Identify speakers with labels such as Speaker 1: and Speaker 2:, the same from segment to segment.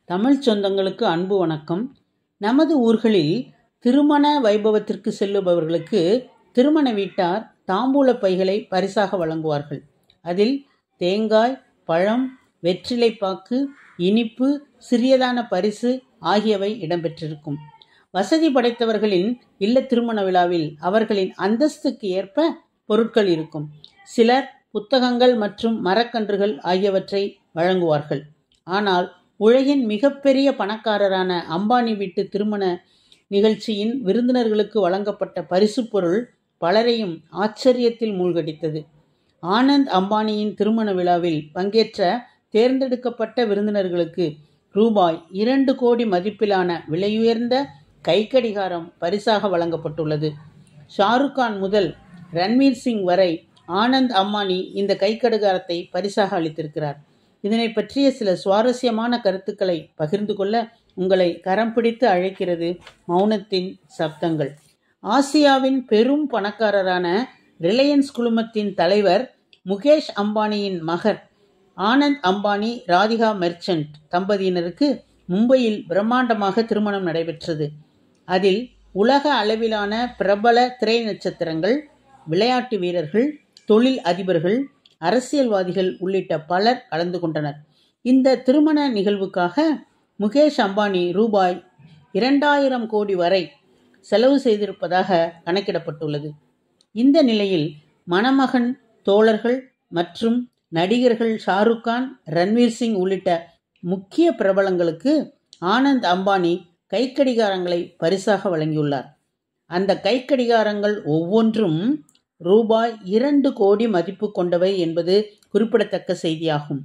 Speaker 1: தமிழ் சொந்தங்களுக்கு அன்பு வணக்கம். நமது ஊர்களில் திருமண வைபவத்திற்கு செல்லுபவர்களுக்கு திருமண வீட்டார் தாம்பூல பைகளை பரிசாக வழங்குவார்கள். அதில் தேங்காய், பழம், வெற்றிலைப்பாக்கு, இனிப்பு, சிறியதான பரிசு ஆகியவை இடம்பெற்றிருக்கும். வசதி படைத்தவர்களின் இல்ல திருமண விழாவில் அவர்களின் அந்தஸ்துக்கு ஏற்ப பொருட்கள் இருக்கும். சிலர் புத்தகங்கள் மற்றும் மரக்கன்றுகள் ஆகியவற்றை வழங்குவார்கள். ஆனால் உலகின் மிகப்பெரிய பணக்காரரான அம்பானி வீட்டு திருமண நிகழ்ச்சியின் விருந்தினர்களுக்கு வழங்கப்பட்ட பரிசு பொருள் பலரையும் ஆச்சரியத்தில் மூழ்கடித்தது. ஆனந்த் அம்பானியின் திருமண விழாவில் பங்கேற்ற தேர்ந்தெடுக்கப்பட்ட விருந்தினர்களுக்கு ரூபாய் 2 கோடி மதிப்பிலான விலையுயர்ந்த கைக்கடிகாரம் பரிசாக வழங்கப்பட்டுள்ளது. ஷாருக்கான் முதல் ரன்வீர் சிங் வரை ஆனந்த் அம்பானி இந்த கைக்கடிகாரத்தை பரிசாக அளித்திருக்கிறார். இதனை பற்றிய சில சுவாரஸ்யமான கருத்துக்களை பகிர்ந்து கொள்ள உங்களை கரம் பிடித்து அழைக்கிறது மௌனத்தின் சப்தங்கள். ஆசியாவின் பெரும் பணக்காரரான ரிலையன்ஸ் குழுமத்தின் தலைவர் முகேஷ் அம்பானியின் மகர் ஆனந்த் அம்பானி, ராதிகா மெர்ச்சன்ட் தம்பதியினருக்கு மும்பையில் பிரம்மாண்டமாக திருமணம் நடைபெற்றது. அதில் உலக அளவிலான பிரபல திரை நட்சத்திரங்கள், விளையாட்டு வீரர்கள், தொழில் அதிபர்கள், அரசியல்வாதிகள் உள்ளிட்ட பலர் கலந்து கொண்டனர். இந்த திருமண நிகழ்வுக்காக முகேஷ் அம்பானி ரூபாய் 2000 கோடி வரை செலவு செய்திருப்பதாக கணக்கிடப்பட்டுள்ளது. இந்த நிலையில் மணமகன் தோழர்கள் மற்றும் நடிகர்கள் ஷாருக்கான், ரன்வீர் சிங் உள்ளிட்ட முக்கிய பிரபலங்களுக்கு ஆனந்த் அம்பானி கைக்கடிகாரங்களை பரிசாக வழங்கியுள்ளார். அந்த கைக்கடிகாரங்கள் ஒவ்வொன்றும் ரூபாய் 2 கோடி மதிப்பு கொண்டவை என்பது குறிப்பிடத்தக்க செய்தியாகும்.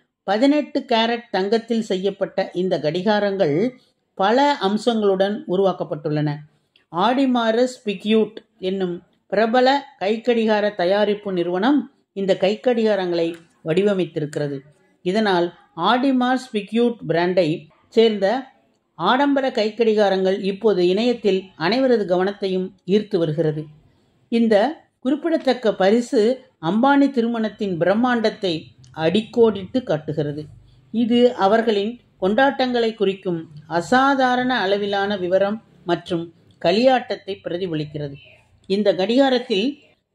Speaker 1: 18 கேரட் தங்கத்தில் செய்யப்பட்ட இந்த கடிகாரங்கள் பல அம்சங்களுடன் உருவாக்கப்பட்டுள்ளன. ஆடிமாரஸ் பிக்யூட் என்னும் பிரபல கைக்கடிகார தயாரிப்பு நிறுவனம் இந்த கைக்கடிகாரங்களை வடிவமைத்திருக்கிறது. இதனால் ஆடிமார்ஸ் பிக்யூட் பிராண்டை சேர்ந்த ஆடம்பர கைக்கடிகாரங்கள் இப்போது இணையத்தில் அனைவரது கவனத்தையும் ஈர்த்து வருகிறது. இந்த குறிப்பிடத்தக்க பரிசு அம்பானி திருமணத்தின் பிரம்மாண்டத்தை அடிக்கோடிட்டு காட்டுகிறது. இது அவர்களின் கொண்டாட்டங்களை குறிக்கும் அசாதாரண அளவிலான விவரம் மற்றும் களியாட்டத்தை பிரதிபலிக்கிறது. இந்த கடிகாரத்தில்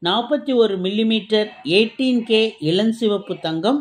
Speaker 1: 41 மில்லிமீட்டர் 18K இளஞ்சிவப்பு தங்கம்,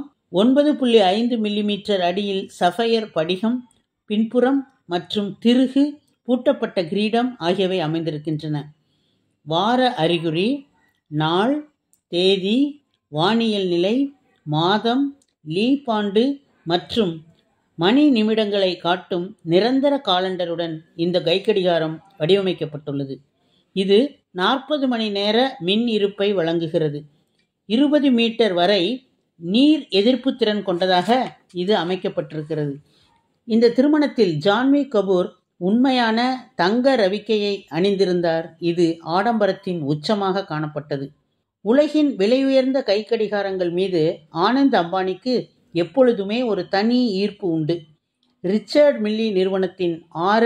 Speaker 1: 9.5 மில்லிமீட்டர் அடியில் சஃபயர் படிகம், பின்புறம் மற்றும் திருகு, பூட்டப்பட்ட கிரீடம் ஆகியவை அமைந்திருக்கின்றன. வார அறிகுறி, நாள், தேதி, வானியல் நிலை, மாதம், லீப் ஆண்டு மற்றும் மணி நிமிடங்களை காட்டும் நிரந்தர காலண்டருடன் இந்த கைக்கடிகாரம் வடிவமைக்கப்பட்டுள்ளது. இது 40 மணி நேர மின் இருப்பை வழங்குகிறது. 20 மீட்டர் வரை நீர் எதிர்ப்பு திறன் கொண்டதாக இது அமைக்கப்பட்டிருக்கிறது. இந்த திருமணத்தில் ஜான்வி கபூர் உண்மையான தங்க ரவிக்கையை அணிந்திருந்தார். இது ஆடம்பரத்தின் உச்சமாக காணப்பட்டது. உலகின் விலையுயர்ந்த கைக்கடிகாரங்கள் மீது ஆனந்த் அம்பானிக்கு எப்பொழுதுமே ஒரு தனி ஈர்ப்பு உண்டு. ரிச்சர்ட் மில்லி நிறுவனத்தின்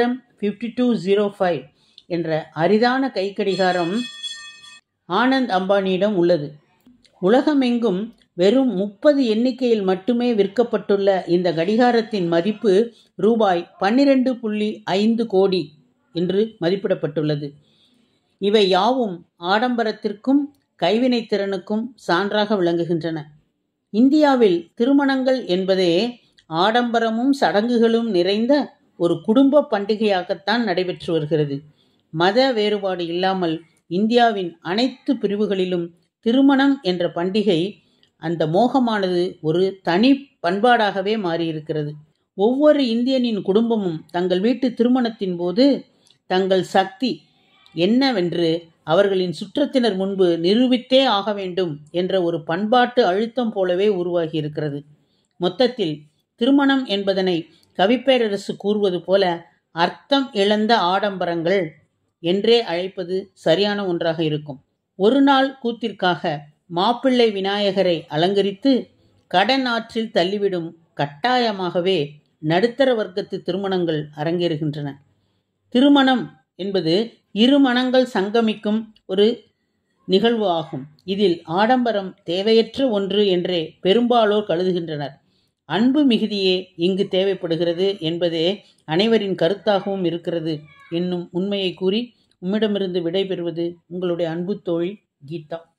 Speaker 1: RM5205 என்ற அரிதான கைக்கடிகாரம் ஆனந்த் அம்பானியிடம் உள்ளது. உலகமெங்கும் வெறும் 30 எண்ணிக்கையில் மட்டுமே விற்கப்பட்டுள்ள இந்த கடிகாரத்தின் மதிப்பு ரூபாய் 12.5 கோடி என்று மதிப்பிடப்பட்டுள்ளது. இவை யாவும் ஆடம்பரத்திற்கும் கைவினைத்திறனுக்கும் சான்றாக விளங்குகின்றன. இந்தியாவில் திருமணங்கள் என்பதே ஆடம்பரமும் சடங்குகளும் நிறைந்த ஒரு குடும்ப பண்டிகையாகத்தான் நடைபெற்று வருகிறது. மத வேறுபாடு இல்லாமல் இந்தியாவின் அனைத்து பிரிவுகளிலும் திருமணம் என்ற பண்டிகை, அந்த மோகமானது ஒரு தனி பண்பாடாகவே மாறியிருக்கிறது. ஒவ்வொரு இந்தியனின் குடும்பமும் தங்கள் வீட்டு திருமணத்தின் போது தங்கள் சக்தி என்னவென்று அவர்களின் சுற்றத்தினர் முன்பு நிரூபித்தே ஆக வேண்டும் என்ற ஒரு பண்பாட்டு அழுத்தம் போலவே உருவாகி இருக்கிறது. மொத்தத்தில் திருமணம் என்பதனை கவிப்பேரரசு கூறுவது போல அர்த்தம் இழந்த ஆடம்பரங்கள் என்றே அழைப்பது சரியான ஒன்றாக இருக்கும். ஒரு நாள் கூத்திற்காக மாப்பிள்ளை விநாயகரை அலங்கரித்து கடன் ஆற்றில் தள்ளிவிடும் கட்டாயமாகவே நடுத்தர வர்க்கத்து திருமணங்கள் அரங்கேறுகின்றன. திருமணம் என்பது இரு மனங்கள் சங்கமிக்கும் ஒரு நிகழ்வு ஆகும். இதில் ஆடம்பரம் தேவையற்ற ஒன்று என்றே பெரும்பாலோர் கருதுகின்றனர். அன்பு மிகுதியே இங்கு தேவைப்படுகிறது என்பதே அனைவரின் கருத்தாகவும் இருக்கிறது என்னும் உண்மையை கூறி உம்மிடமிருந்து விடைபெறுவது உங்களுடைய அன்பு தோழி கீதா.